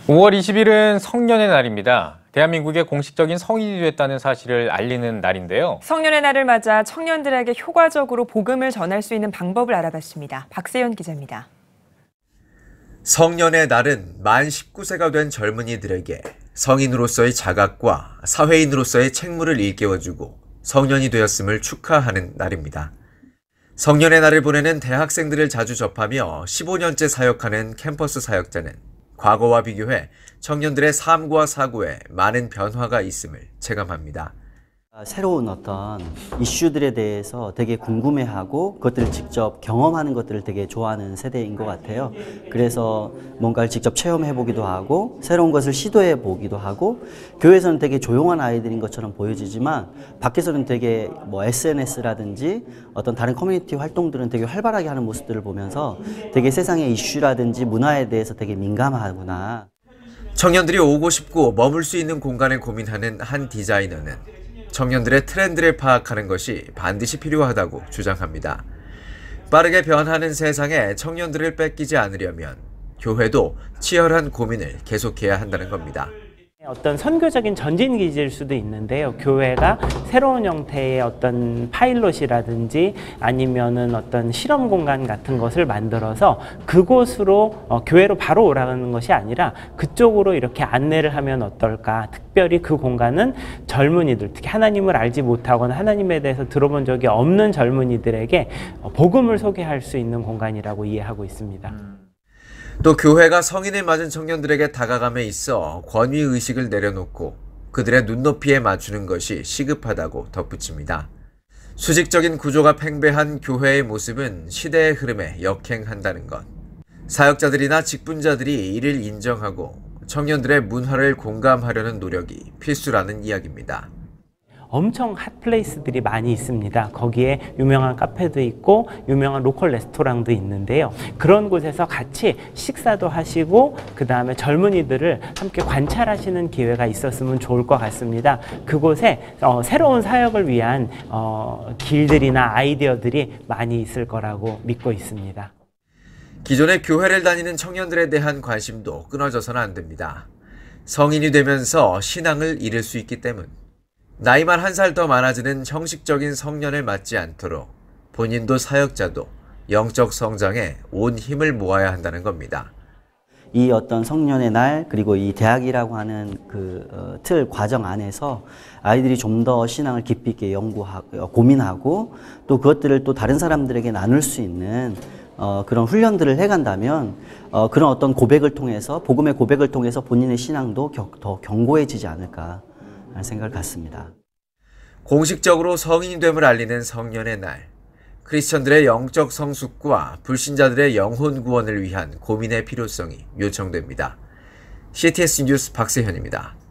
5월 20일은 성년의 날입니다. 대한민국의 공식적인 성인이 됐다는 사실을 알리는 날인데요. 성년의 날을 맞아 청년들에게 효과적으로 복음을 전할 수 있는 방법을 알아봤습니다. 박세현 기자입니다. 성년의 날은 만 19세가 된 젊은이들에게 성인으로서의 자각과 사회인으로서의 책무를 일깨워주고 성년이 되었음을 축하하는 날입니다. 성년의 날을 보내는 대학생들을 자주 접하며 15년째 사역하는 캠퍼스 사역자는 과거와 비교해 청년들의 삶과 사고에 많은 변화가 있음을 체감합니다. 새로운 어떤 이슈들에 대해서 되게 궁금해하고 그것들을 직접 경험하는 것들을 되게 좋아하는 세대인 것 같아요. 그래서 뭔가를 직접 체험해보기도 하고 새로운 것을 시도해보기도 하고 교회에서는 되게 조용한 아이들인 것처럼 보여지지만 밖에서는 되게 SNS라든지 어떤 다른 커뮤니티 활동들은 되게 활발하게 하는 모습들을 보면서 되게 세상의 이슈라든지 문화에 대해서 되게 민감하구나. 청년들이 오고 싶고 머물 수 있는 공간을 고민하는 한 디자이너는 청년들의 트렌드를 파악하는 것이 반드시 필요하다고 주장합니다. 빠르게 변하는 세상에 청년들을 뺏기지 않으려면 교회도 치열한 고민을 계속해야 한다는 겁니다. 어떤 선교적인 전진기지일 수도 있는데요. 교회가 새로운 형태의 어떤 파일럿이라든지 아니면은 어떤 실험 공간 같은 것을 만들어서 그곳으로 교회로 바로 오라는 것이 아니라 그쪽으로 이렇게 안내를 하면 어떨까. 특별히 그 공간은 젊은이들, 특히 하나님을 알지 못하거나 하나님에 대해서 들어본 적이 없는 젊은이들에게 복음을 소개할 수 있는 공간이라고 이해하고 있습니다. 또 교회가 성인을 맞은 청년들에게 다가감에 있어 권위의식을 내려놓고 그들의 눈높이에 맞추는 것이 시급하다고 덧붙입니다. 수직적인 구조가 팽배한 교회의 모습은 시대의 흐름에 역행한다는 것. 사역자들이나 직분자들이 이를 인정하고 청년들의 문화를 공감하려는 노력이 필수라는 이야기입니다. 엄청 핫플레이스들이 많이 있습니다. 거기에 유명한 카페도 있고 유명한 로컬 레스토랑도 있는데요. 그런 곳에서 같이 식사도 하시고 그 다음에 젊은이들을 함께 관찰하시는 기회가 있었으면 좋을 것 같습니다. 그곳에 새로운 사역을 위한 길들이나 아이디어들이 많이 있을 거라고 믿고 있습니다. 기존의 교회를 다니는 청년들에 대한 관심도 끊어져서는 안 됩니다. 성인이 되면서 신앙을 잃을 수 있기 때문. 나이만 한 살 더 많아지는 형식적인 성년을 맞지 않도록 본인도 사역자도 영적 성장에 온 힘을 모아야 한다는 겁니다. 이 어떤 성년의 날 그리고 이 대학이라고 하는 그 틀 과정 안에서 아이들이 좀 더 신앙을 깊이 있게 연구하고 고민하고 또 그것들을 또 다른 사람들에게 나눌 수 있는 그런 훈련들을 해간다면 그런 어떤 고백을 통해서 복음의 고백을 통해서 본인의 신앙도 더 견고해지지 않을까 하는 생각을 갖습니다. 공식적으로 성인이 됨을 알리는 성년의 날. 크리스천들의 영적 성숙과 불신자들의 영혼 구원을 위한 고민의 필요성이 요청됩니다. CTS 뉴스 박세현입니다.